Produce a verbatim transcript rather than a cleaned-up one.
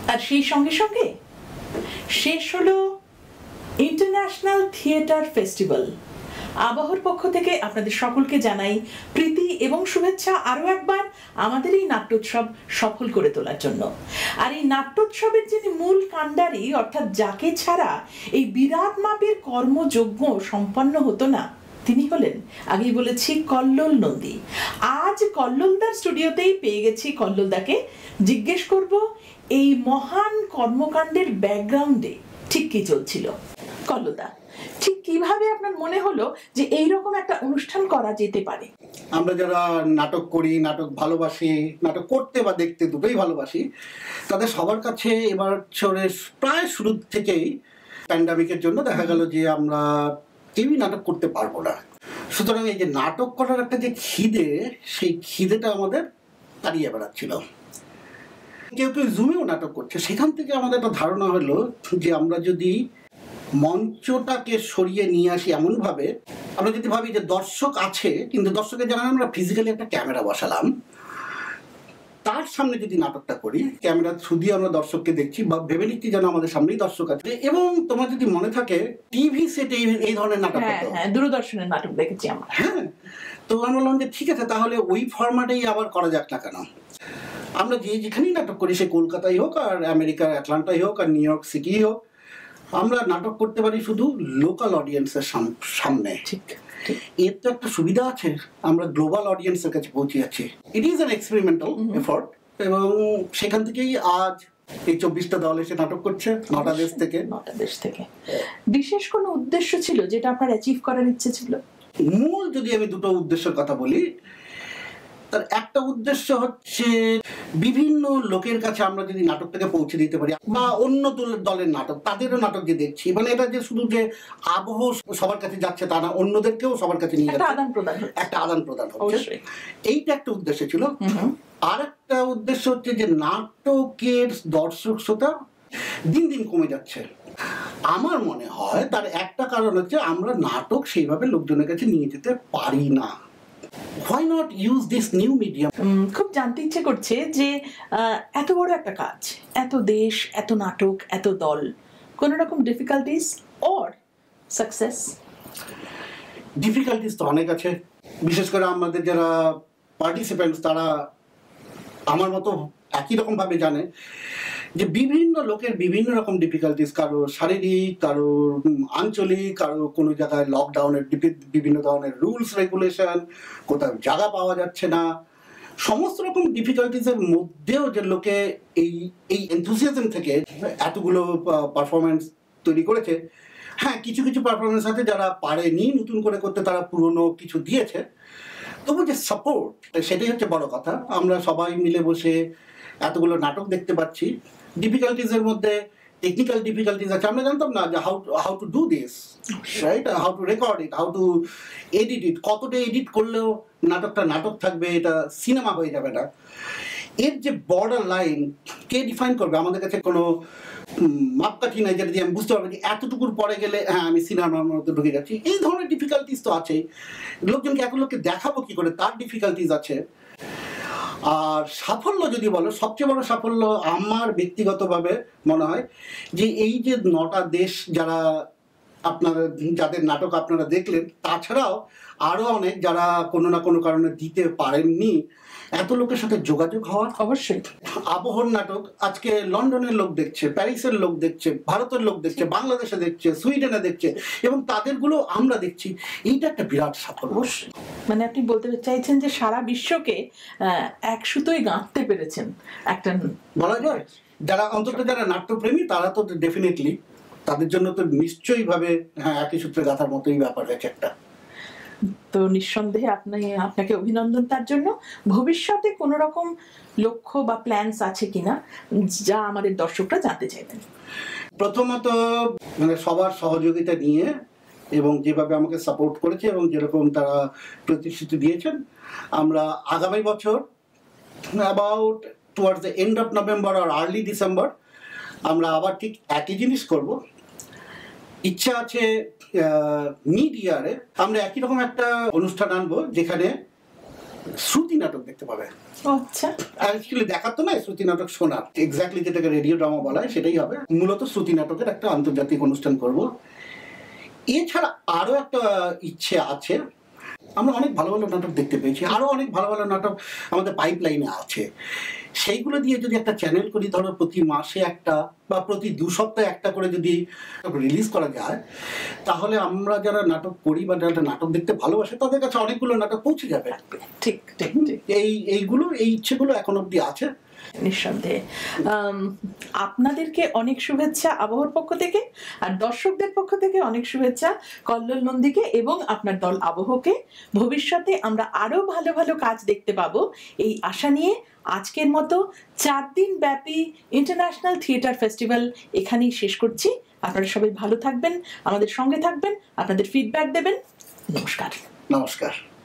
আর সেই সঙ্গে সঙ্গে শেষ হলো ইন্টারন্যাশনাল থিয়েটার ফেস্টিভ্যাল। আবাহর পক্ষ থেকে আপনাদের সকলকে জানাই প্রীতি এবং শুভেচ্ছা আরো একবার আমাদের এই নাট্যোৎসব সফল করে তোলার জন্য। আর এই নাট্যোৎসবের যিনি মূল কাণ্ডারি, অর্থাৎ যাকে ছাড়া এই বিরাট মাপের কর্মযজ্ঞ সম্পন্ন হতো না, তিনি হলেন, আগেই বলেছি, কল্লোল নন্দী। আজ কল্লোলদার স্টুডিওতেই পেয়ে গেছি কল্লোলদাকে। জিজ্ঞেস করব এই মহান কর্মকাণ্ডের ব্যাকগ্রাউন্ডে ঠিক কি চলছিল। কল্লোলদা, ঠিক কিভাবে আপনার মনে হলো যে এইরকম একটা অনুষ্ঠান করা যেতে পারে? আমরা যারা নাটক করি, নাটক ভালোবাসি, নাটক করতে বা দেখতে দুটোই ভালোবাসি, তাদের সবার কাছে এবার প্রায় শুরু থেকেই প্যান্ডামিকের জন্য দেখা গেল যে আমরা কেউই নাটক করতে পারবো না। সুতরাং এই যে নাটক করার একটা যে খিদে, সেই খিদেটা আমাদের তাড়িয়ে বেড়াচ্ছিল। কেউ কেউ জুমেও নাটক করছে। সেখান থেকে আমাদের একটা ধারণা হলো যে আমরা যদি মঞ্চটাকে সরিয়ে নিয়ে আসি এমনভাবে, আমরা যদি ভাবি যে দর্শক আছে, কিন্তু দর্শকের জায়গায় আমরা ফিজিক্যালি একটা ক্যামেরা বসালাম, তার সামনে যদি নাটকটা করি, ক্যামেরা থ্রু দিয়ে আমরা দর্শককে দেখছি বা ভেবে নিচ্ছি যেন আমাদের সামনেই দর্শক আছে। এবং তোমার যদি মনে থাকে টিভি সেটে এই ধরনের নাটক হতো, হ্যাঁ, দূরদর্শনের নাটক দেখেছি আমরা। হ্যাঁ, তো আমরা বললাম যে ঠিক আছে, তাহলে ওই ফরম্যাটেই আবার করা যাক না কেন। আমরা যে যেখানেই নাটক করি, সে কলকাতায় হোক, আর আমেরিকার অ্যাটলান্টাই হোক, আর নিউ ইয়র্ক সিটি হোক, আমরা নাটক করতে পারি শুধু লোকাল অডিয়েন্সের সামনে। ঠিক, এর তো একটা সুবিধা আছে, আমরা গ্লোবাল অডিয়েন্সের কাছে পৌঁছে যাচ্ছি। It is an experimental effort, এবং সেখান থেকেই আজ এই চব্বিশটা দল এসে নাটক করছে নটা দেশ থেকে। নটা দেশ থেকে বিশেষ কোনো উদ্দেশ্য ছিল যেটা আপনার অ্যাচিভ করার ইচ্ছে ছিল? মূল যদি আমি দুটো উদ্দেশ্যের কথা বলি, তার একটা উদ্দেশ্য হচ্ছে বিভিন্ন লোকের কাছে আমরা যদি নাটকটাকে পৌঁছে দিতে পারি, বা অন্য দলের নাটক, তাদেরও নাটক যে দেখছি, মানে এটা যে শুধু যে আবহ সবার কাছে যাচ্ছে তা না, অন্যদেরকেও সবার কাছে নিয়ে যাচ্ছে, আদান প্রদান, একটা আদান প্রদান হচ্ছে। এইটা একটা উদ্দেশ্য ছিল। আর একটা উদ্দেশ্য হচ্ছে যে নাটকের দর্শক শ্রোতা দিন দিন কমে যাচ্ছে। আমার মনে হয় তার একটা কারণ হচ্ছে আমরা নাটক সেইভাবে লোকজনের কাছে নিয়ে যেতে পারি না। Why not use this new medium? খুব জানতে ইচ্ছে করছে যে এত বড় একটা কাজ, এত দেশ, এত নাটক, এত দল, কোন রকম ডিফিকাল্টিস অর সাকসেস? ডিফিকাল্টিস তো অনেক আছে। বিশেষ করে আমাদের যারা পার্টিসিপেন্টস, তারা আমার মতো একই রকম ভাবে জানে যে বিভিন্ন লোকের বিভিন্ন রকম ডিফিকাল্টিস, কারো শারীরিক, কারো আঞ্চলিক, কারো কোনো জায়গায় লকডাউনের বিভিন্ন ধরনের রুলস রেগুলেশন, কোথাও জায়গা পাওয়া যাচ্ছে না। সমস্ত রকম ডিফিকাল্টিসের মধ্যেও যে লোকে এই এই এনথুসিয়াজম থেকে এতগুলো পারফরমেন্স তৈরি করেছে। হ্যাঁ, কিছু কিছু পারফরমেন্স আছে যারা পারেনি নতুন করে করতে, তারা পুরনো কিছু দিয়েছে, তবু যে সাপোর্ট, সেটাই হচ্ছে বড় কথা। আমরা সবাই মিলে বসে এতগুলো নাটক দেখতে পাচ্ছি। ডিফিকাল্টিজের মধ্যে টেকনিক্যাল ডিফিকাল্টিজ আছে, আমরা জানতাম না যে how how to do this, right, how to record it, how to edit it, কতটা এডিট করলেও নাটকটা নাটক থাকবে, এটা সিনেমা হয়ে যাবে না। এর যে বর্ডার লাইন কে ডিফাইন করবে? আমাদের কাছে কোনো মাপকাঠি নাই যেটা দিয়ে আমি বুঝতে পারবো যে এতটুকুর পরে গেলে হ্যাঁ আমি সিনেমার মধ্যে ঢুকে যাচ্ছি। এই ধরনের ডিফিকাল্টিস তো আছেই। লোকজনকে এত লোককে দেখাবো কি করে, তার ডিফিকাল্টিস আছে। আর সাফল্য যদি বলো, সবচেয়ে বড় সাফল্য আমার ব্যক্তিগতভাবে মনে হয় যে এই যে নটা দেশ যারা আপনারা, যাদের নাটক আপনারা দেখলেন, তাছাড়াও আরো অনেক যারা কোনো না কোনো কারণে দিতে পারেননি, এত লোকের সাথে যোগাযোগ হওয়া। অবশ্যই আবহর নাটক আজকে লন্ডনের লোক দেখছে, প্যারিসের লোক দেখছে, ভারতের লোক দেখছে, বাংলাদেশে দেখছে, সুইডেনে দেখছে, এবং তাদেরগুলো আমরা দেখছি। এইটা একটা বিরাট সাফল্য। মানে আপনি বলতে চাইছেন যে সারা বিশ্বকে এক সুতোয় গাঁথতে পেরেছেন একটা, বলা যায়। যারা অন্তত যারা নাট্যপ্রেমী, তারা তো ডেফিনেটলি, তাদের জন্য তো নিশ্চয়ই ভাবে হ্যাঁ একই সূত্রে গাঁথার মতোই ব্যাপার আছে একটা। তো নিঃসন্দেহে আপনি আপনাকে অভিনন্দন তার জন্য। ভবিষ্যতে কোন রকম লক্ষ্য বা প্ল্যানস আছে কিনা যা আমাদের দর্শকরা জানতে চাইবেন? প্রথমত মানে সবার সহযোগিতা নিয়ে, এবং যেভাবে আমাকে সাপোর্ট করেছে এবং যেরকম তারা প্রতিশ্রুতি দিয়েছেন, আমরা আগামী বছর about towards the end of November আর আর্লি ডিসেম্বর আমরা আবার ঠিক একই জিনিস করব। ইচ্ছা আছে মিড ইয়ারে আমরা একই রকম একটা অনুষ্ঠান আনবো, যেখানে শ্রুতি নাটক দেখতে পাবে। আচ্ছা, অ্যাকচুয়ালি দেখার তো নয়, শ্রুতি নাটক শোনার, এক্স্যাক্টলি যেটাকে রেডিও ড্রামা বলা হয় সেটাই হবে। মূলত শ্রুতি নাটকের একটা আন্তর্জাতিক অনুষ্ঠান করব। এছাড়া আরো একটা ইচ্ছে আছে, আমরা অনেক ভালো ভালো নাটক দেখতে পেয়েছি, আরো অনেক ভালো ভালো নাটক আমাদের পাইপ লাইনে আছে। সেইগুলো দিয়ে যদি একটা চ্যানেল করি, ধরো প্রতি মাসে একটা বা প্রতি দু সপ্তাহে একটা করে যদি রিলিজ করা যায়, তাহলে আমরা যারা নাটক করি বা যারা নাটক দেখতে ভালোবাসে তাদের কাছে অনেকগুলো নাটক পৌঁছে যাবে। ঠিক ঠিক ঠিক। এই এইগুলো এই ইচ্ছেগুলো এখন অব্দি আছে। নিঃসন্দেহে আপনাদেরকে অনেক শুভেচ্ছা আবহাওয়ার পক্ষ থেকে, আর দর্শকদের পক্ষ থেকে অনেক শুভেচ্ছা কল্লোল নন্দীকে এবং আপনার দল আবহকে। ভবিষ্যতে আমরা আরো ভালো ভালো কাজ দেখতে পাবো এই আশা নিয়ে আজকের মতো চার দিন ব্যাপী ইন্টারন্যাশনাল থিয়েটার ফেস্টিভ্যাল এখানেই শেষ করছি। আপনারা সবাই ভালো থাকবেন, আমাদের সঙ্গে থাকবেন, আপনাদের ফিডব্যাক দেবেন। নমস্কার। নমস্কার।